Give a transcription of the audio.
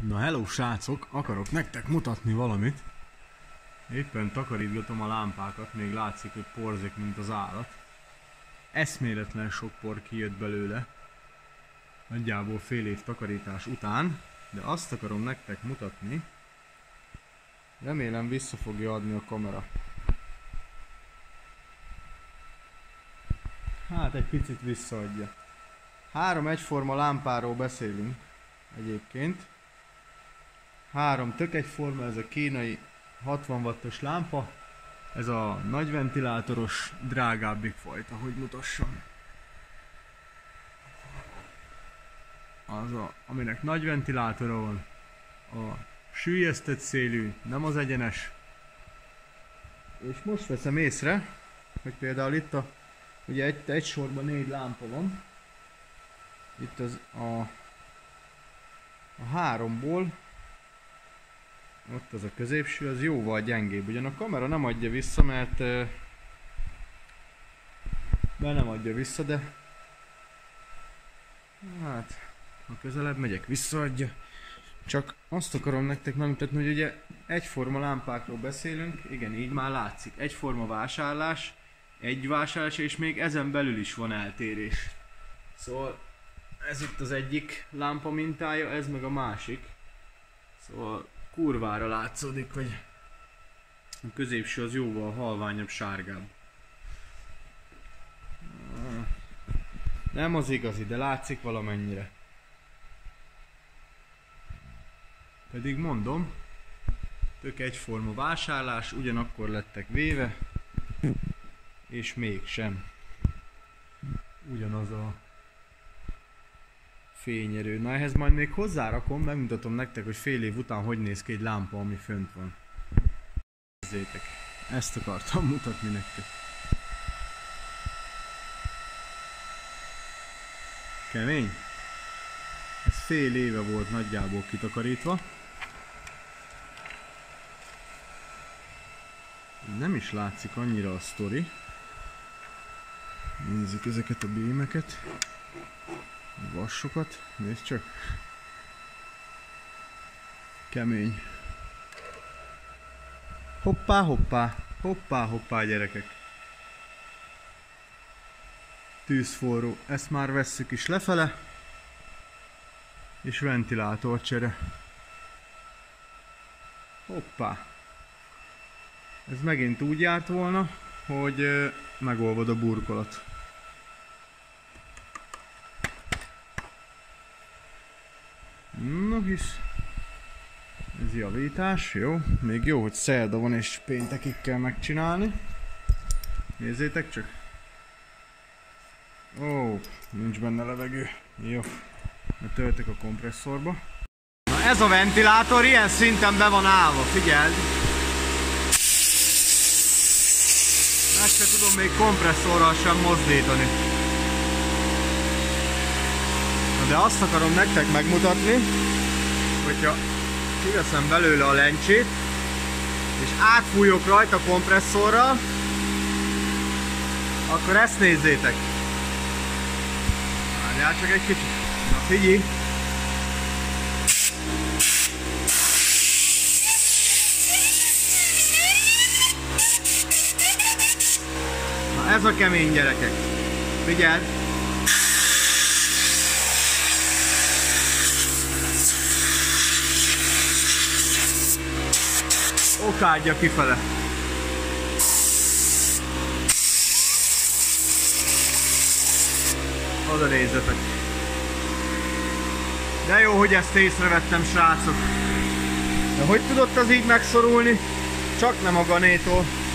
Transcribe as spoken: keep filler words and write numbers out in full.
Na hello srácok, akarok nektek mutatni valamit. Éppen takarítgatom a lámpákat, még látszik, hogy porzik, mint az állat. Eszméletlen sok por kijött belőle. Nagyjából fél év takarítás után. De azt akarom nektek mutatni. Remélem vissza fogja adni a kamera. Hát egy picit visszaadja. Három egyforma lámpáról beszélünk egyébként. Három tök egyforma, ez a kínai hatvan wattos lámpa. Ez a nagy ventilátoros, drágábbik fajta, hogy mutassam. Az a, aminek nagy ventilátora van. A süllyesztett szélű, nem az egyenes. És most veszem észre, hogy például itt a, ugye egy, egy sorban négy lámpa van. Itt az a, a háromból, ott az a középső, az jóval gyengébb. Ugyan a kamera nem adja vissza, mert uh, be nem adja vissza, de hát, ha közelebb megyek, visszaadja. Csak azt akarom nektek megmutatni, hogy ugye egyforma lámpákról beszélünk, igen, így már látszik. Egyforma vásárlás, egy vásárlás, és még ezen belül is van eltérés. Szóval ez itt az egyik lámpa mintája, ez meg a másik. Szóval kurvára látszódik, hogy a középső az jóval halványabb, sárgább. Nem az igazi, de látszik valamennyire. Pedig mondom, tök egyforma vásárlás, ugyanakkor lettek véve, és mégsem ugyanaz a fényerő. Na ehhez majd még hozzárakom, megmutatom nektek, hogy fél év után hogy néz ki egy lámpa, ami fönt van. Nézzétek, ezt akartam mutatni nektek. Kemény? Ez fél éve volt nagyjából kitakarítva. Nem is látszik annyira a sztori. Nézzük ezeket a bémeket. Vassokat, nézd csak. Kemény. Hoppá, hoppá, hoppá, hoppá, gyerekek. Tűzforró, ezt már vesszük is lefele. És ventilátorcsere. Hoppá. Ez megint úgy járt volna, hogy megolvad a burkolat. No hisz. Ez javítás, jó. Még jó, hogy szerda van és péntekig kell megcsinálni. Nézzétek csak. Ó, nincs benne levegő. Jó. Töltök a kompresszorba. Na ez a ventilátor ilyen szinten be van állva, figyeld! Meg se tudom még kompresszorral sem mozdítani. Na de azt akarom nektek megmutatni, hogyha kiveszem belőle a lencsét, és átfújok rajta kompresszorral, akkor ezt nézzétek! Várjál csak egy kicsit. Na figyelj! Na ez a kemény, gyerekek! Figyeld! Okádja kifele! Oda nézzetek! De jó, hogy ezt észrevettem, srácok! De hogy tudott az így megszorulni? Csak nem a ganétól.